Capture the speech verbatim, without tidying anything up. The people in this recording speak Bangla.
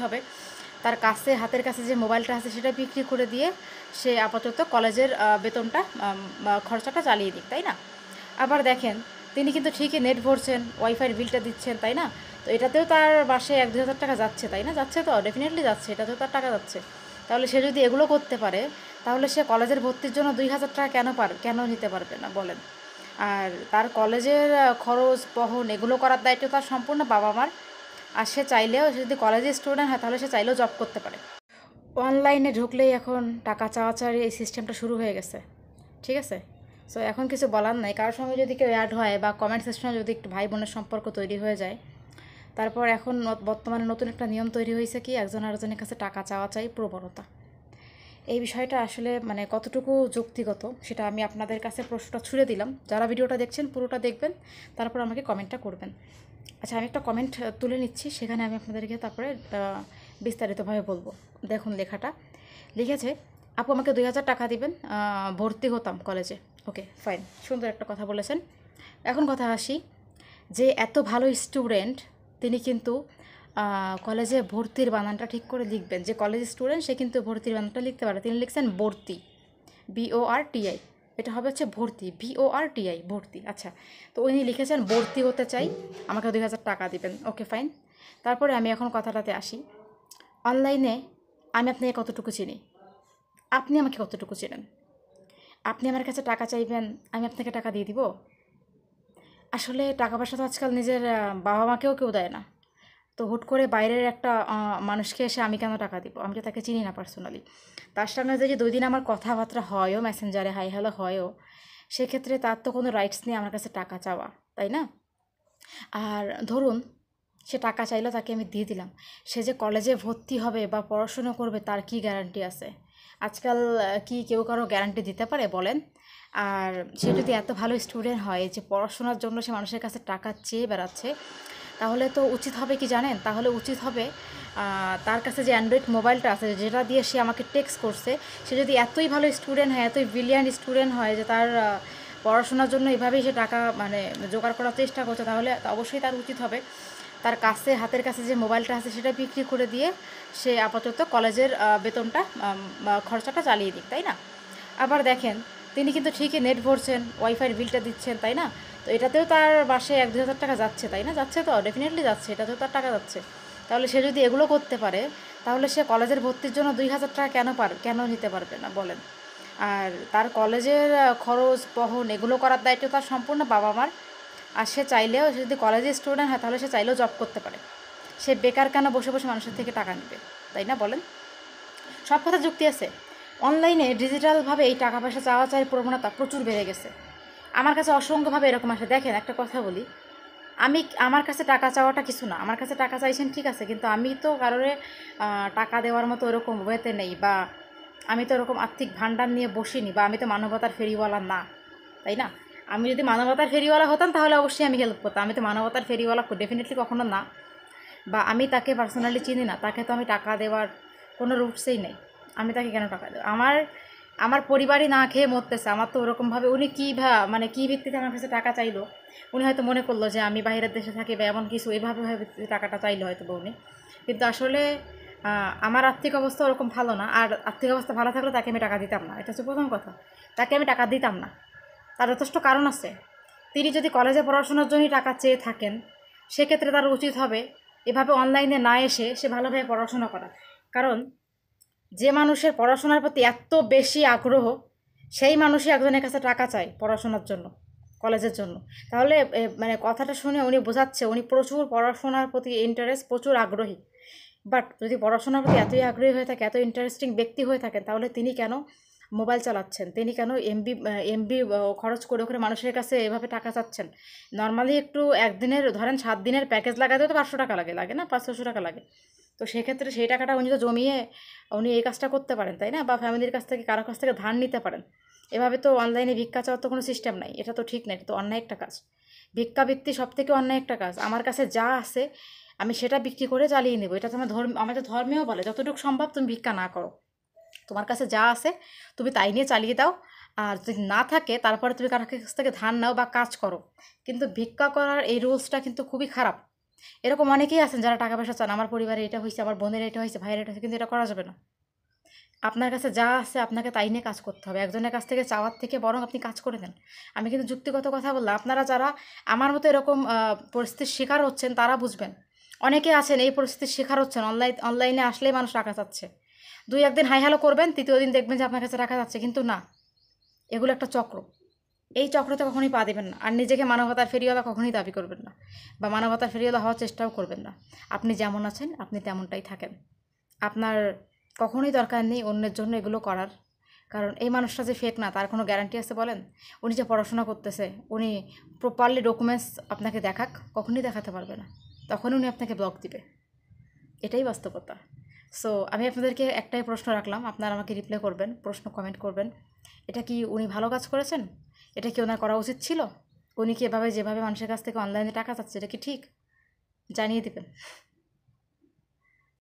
হবে তার কাছে হাতের কাছে যে মোবাইলটা আছে সেটা বিক্রি করে দিয়ে সে আপাতত কলেজের বেতনটা খরচাটা চালিয়ে দিক, তাই না? আবার দেখেন তিনি কিন্তু ঠিকই নেট ভরছেন, ওয়াইফাইয়ের বিলটা দিচ্ছেন, তাই না? তো এটাতেও তার মাসে এক দু হাজার টাকা যাচ্ছে, তাই না? যাচ্ছে তো, ডেফিনেটলি যাচ্ছে, এটাতেও তার টাকা যাচ্ছে। তাহলে সে যদি এগুলো করতে পারে তাহলে সে কলেজের ভর্তির জন্য দুই হাজার টাকা কেন পার কেন নিতে পারবে না বলেন? আর তার কলেজের খরচ বহন এগুলো করার দায়িত্ব তার সম্পূর্ণ বাবা মার। আর সে চাইলেও, সে যদি কলেজের স্টুডেন্ট হয় তাহলে সে চাইলেও জব করতে পারে। অনলাইনে ঢুকলেই এখন টাকা চাওয়াচারি এই সিস্টেমটা শুরু হয়ে গেছে, ঠিক আছে? সো এখন কিছু বলার নাই, কারোর সঙ্গে যদি কেউ অ্যাড হয় বা কমেন্ট সেকশনে যদি একটু ভাই বোনের সম্পর্ক তৈরি হয়ে যায়, তারপর এখন বর্তমানে নতুন একটা নিয়ম তৈরি হয়েছে কি, একজন আরেকজনের কাছে টাকা চাওয়া চাই প্রবণতা। এই বিষয়টা আসলে মানে কতটুকু যুক্তিগত সেটা আমি আপনাদের কাছে প্রশ্নটা ছুড়ে দিলাম। যারা ভিডিওটা দেখছেন পুরোটা দেখবেন, তারপর আমাকে কমেন্টটা করবেন। আচ্ছা, আমি একটা কমেন্ট তুলে নিচ্ছি, সেখানে আমি আপনাদেরকে তারপরে বিস্তারিতভাবে বলবো। দেখুন লেখাটা লিখেছে, আপু আমাকে দুই হাজার টাকা দিবেন, ভর্তি হতাম কলেজে। ওকে ফাইন, সুন্দর একটা কথা বলেছেন। এখন কথা আসি, যে এত ভালো স্টুডেন্ট তিনি কিন্তু কলেজে ভর্তির বানানটা ঠিক করে লিখবেন। যে কলেজ স্টুডেন্ট সে কিন্তু ভর্তির বানানটা লিখতে পারে, তিনি লিখছেন ভর্তি, বিও আর টিআই, এটা হবে হচ্ছে ভর্তি, ভিও আর টিআই, ভর্তি। আচ্ছা, তো উনি লিখেছেন ভর্তি হতে চাই, আমাকে দুই হাজার টাকা দিবেন। Okay fine. তারপরে আমি এখন কথাটাতে আসি, অনলাইনে আমি আপনাকে কতটুকু চিনি, আপনি আমাকে কতটুকু চেনেন? আপনি আমার কাছে টাকা চাইবেন, আমি আপনাকে টাকা দিয়ে দিব? আসলে টাকা পয়সা তো আজকাল নিজের বাবা মাকেও কেউ দেয় না। তো হুট করে বাইরের একটা মানুষকে এসে আমি কেন টাকা দিব? আমি তো তাকে চিনি না পার্সোনালি। তার সঙ্গে যদি দুই দিন আমার কথাবার্তা হয়ও, মেসেঞ্জারে হাই হ্যালো হয়ও, সেক্ষেত্রে তার তো কোনো রাইটস নেই আমার কাছে টাকা চাওয়া, তাই না? আর ধরুন সে টাকা চাইলো, তাকে আমি দিয়ে দিলাম, সে যে কলেজে ভর্তি হবে বা পড়াশুনো করবে তার কি গ্যারান্টি আছে? আজকাল কি কেউ কারো গ্যারান্টি দিতে পারে বলেন? আর সে যদি এত ভালো স্টুডেন্ট হয় যে পড়াশোনার জন্য সে মানুষের কাছে টাকা চেয়ে বেড়াচ্ছে, তাহলে তো উচিত হবে কি জানেন? তাহলে উচিত হবে তার কাছে যে অ্যান্ড্রয়েড মোবাইলটা আছে যেটা দিয়ে সে আমাকে টেক্সট করছে, সে যদি এতই ভালো স্টুডেন্ট হয়, এতই ব্রিলিয়ান্ট স্টুডেন্ট হয় যে তার পড়াশোনার জন্য এভাবেই সে টাকা মানে জোগাড় করার চেষ্টা করছে, তাহলে অবশ্যই তার উচিত হবে তার কাছে হাতের কাছে যে মোবাইলটা আছে সেটা বিক্রি করে দিয়ে সে আপাতত কলেজের বেতনটা খরচাটা চালিয়ে দিক, তাই না? আবার দেখেন তিনি কিন্তু ঠিকই নেট ভরছেন, ওয়াইফাইয়ের বিলটা দিচ্ছেন, তাই না? তো এটাতেও তার মাসে এক দু হাজার টাকা যাচ্ছে, তাই না? যাচ্ছে তো, ডেফিনেটলি যাচ্ছে, এটাতেও তার টাকা যাচ্ছে। তাহলে সে যদি এগুলো করতে পারে তাহলে সে কলেজের ভর্তির জন্য দুই হাজার টাকা কেন পার কেন নিতে পারবে না বলেন? আর তার কলেজের খরচ বহন এগুলো করার দায়িত্ব তার সম্পূর্ণ বাবা মার। আর সে চাইলেও, সে যদি কলেজের স্টুডেন্ট হয় তাহলে সে চাইলেও জব করতে পারে। সে বেকার কেন বসে বসে মানুষের থেকে টাকা নেবে, তাই না বলেন? সব কথা যুক্তি আছে। অনলাইনে ডিজিটালভাবে এই টাকা পয়সা চাওয়া চাই প্রবণতা প্রচুর বেড়ে গেছে। আমার কাছে অসংখ্যভাবে এরকম আসে। দেখেন একটা কথা বলি, আমি আমার কাছে টাকা চাওয়াটা কিছু না, আমার কাছে টাকা চাইছেন ঠিক আছে, কিন্তু আমি তো কারোরে টাকা দেওয়ার মতো ওরকম ওয়েতে নেই, বা আমি তো ওরকম আর্থিক ভাণ্ডার নিয়ে বসিনি, বা আমি তো মানবতার ফেরিওয়ালা না, তাই না? আমি যদি মানবতার ফেরিওয়ালা হতাম তাহলে অবশ্যই আমি হেল্প করতাম। আমি তো মানবতার ফেরিওয়ালা ডেফিনেটলি কখনো না, বা আমি তাকে পার্সোনালি চিনি না, তাকে তো আমি টাকা দেওয়ার কোনো রুটসেই নেই। আমি তাকে কেন টাকা দেবো? আমার আমার পরিবারই না খেয়ে মরতেছে, আমার তো ওরকমভাবে উনি কী ভা মানে কী ভিত্তিতে আমার কাছে টাকা চাইলো? উনি হয়তো মনে করলো যে আমি বাইরের দেশে থাকি বা এমন কিছু, এভাবে ভাবে টাকাটা চাইলো হয়তো বা উনি। কিন্তু আসলে আমার আর্থিক অবস্থা ওরকম ভালো না, আর আর্থিক অবস্থা ভালো থাকলে তাকে আমি টাকা দিতাম না, এটা হচ্ছে প্রথম কথা। তাকে আমি টাকা দিতাম না, তার যথেষ্ট কারণ আছে। তিনি যদি কলেজে পড়াশোনার জন্যই টাকা চেয়ে থাকেন, সেক্ষেত্রে তার উচিত হবে এভাবে অনলাইনে না এসে সে ভালোভাবে পড়াশোনা করা। কারণ যে মানুষের পড়াশোনার প্রতি এত বেশি আগ্রহ, সেই মানুষই একজনের কাছে টাকা চায় পড়াশোনার জন্য, কলেজের জন্য। তাহলে মানে কথাটা শুনে উনি বোঝাচ্ছে উনি প্রচুর পড়াশোনার প্রতি ইন্টারেস্ট, প্রচুর আগ্রহী। বাট যদি পড়াশোনার প্রতি এতই আগ্রহী হয়ে থাকে, এত ইন্টারেস্টিং ব্যক্তি হয়ে থাকেন, তাহলে তিনি কেন মোবাইল চালাচ্ছেন? তিনি কেন এমবি এমবি খরচ করে করে মানুষের কাছে এভাবে টাকা চাচ্ছেন? নর্মালি একটু একদিনের ধরেন সাত দিনের প্যাকেজ লাগাতে তো পাঁচশো টাকা লাগে লাগে না, পাঁচশো টাকা লাগে। তো সেক্ষেত্রে সেই টাকাটা উনি তো জমিয়ে উনি এই কাজটা করতে পারেন, তাই না? বা ফ্যামিলির কাছ থেকে কারো কাছ থেকে ধার নিতে পারেন। এভাবে তো অনলাইনে ভিক্ষা চাওয়ার তো কোনো সিস্টেম নাই, এটা তো ঠিক না, এটা তো অন্যায় একটা কাজ। ভিক্ষাবৃত্তি সব থেকে অন্যায় একটা কাজ। আমার কাছে যা আছে আমি সেটা বিক্রি করে চালিয়ে নেবো, এটা তো আমার ধর্ম, আমাদের ধর্মেও বলে যতটুকু সম্ভব তুমি ভিক্ষা না করো, তোমার কাছে যা আছে তুমি তাই নিয়ে চালিয়ে দাও। আর যদি না থাকে তারপরে তুমি কারোর কাছ থেকে ধার নাও বা কাজ করো, কিন্তু ভিক্ষা করার এই রুলসটা কিন্তু খুবই খারাপ। এরকম অনেকেই আছেন যারা টাকা পয়সা চান, আমার পরিবারে এটা হয়েছে, আমার বোনের এটা হয়েছে, ভাইয়ের এটা হয়েছে, কিন্তু এটা করা যাবে না। আপনার কাছে যা আছে আপনাকে তাই নিয়ে কাজ করতে হবে। একজনের কাছ থেকে চাওয়ার থেকে বরং আপনি কাজ করে দেন। আমি কিন্তু যুক্তিগত কথা বললাম, আপনারা যারা আমার মতো এরকম পরিস্থিতির শিকার হচ্ছেন তারা বুঝবেন। অনেকে আছেন এই পরিস্থিতির শিকার হচ্ছেন, অনলাইন অনলাইনে আসলেই মানুষ টাকা চাচ্ছে, দুই একদিন হাই হ্যালো করবেন, তৃতীয় দিন দেখবেন যে আপনার কাছে টাকা যাচ্ছে। কিন্তু না, এগুলো একটা চক্র। এই চক্রতে কখনোই পা দেবেন না। আর নিজেকে মানবতার ফেরিওয়ালা কখনোই দাবি করবেন না, বা মানবতার ফেরিওয়ালা হওয়ার চেষ্টাও করবেন না। আপনি যেমন আছেন আপনি তেমনটাই থাকেন। আপনার কখনোই দরকার নেই অন্যের জন্য এগুলো করার। কারণ এই মানুষটা যে ফেক না তার কোনো গ্যারান্টি আছে বলেন? উনি যে পড়াশোনা করতেছে, উনি প্রপারলি ডকুমেন্টস আপনাকে দেখাক, কখনোই দেখাতে পারবে না, তখন উনি আপনাকে ব্লক দিবে। এটাই বাস্তবতা। সো আমি আপনাদেরকে একটাই প্রশ্ন রাখলাম, আপনারা আমাকে রিপ্লাই করবেন, প্রশ্ন কমেন্ট করবেন। এটা কি উনি ভালো কাজ করেছেন? এটা কি ওনার করা উচিত ছিল? উনি কি এভাবে যেভাবে মানুষের কাছ থেকে অনলাইনে টাকা চাচ্ছে এটা কি ঠিক? জানিয়ে দেবেন।